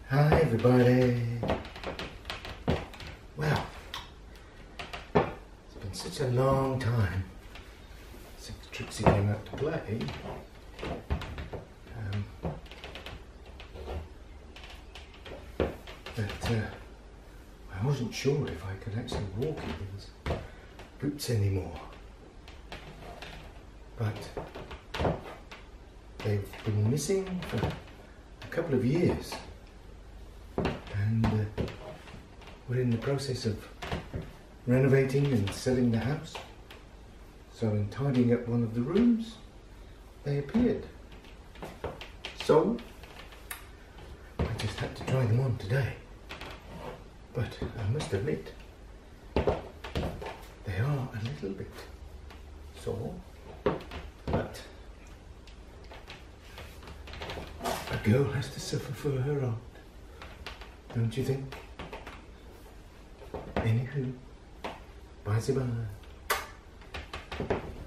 Hi everybody. Well, it's been such a long time since Trixie came out to play. That I wasn't sure if I could actually walk in these boots anymore. But they've been missing for a couple of years. And we're in the process of renovating and selling the house. So in tidying up one of the rooms, they appeared. So I just had to try them on today. But I must admit, they are a little bit sore. But a girl has to suffer for her art. Don't you think? Anywho, bye-bye.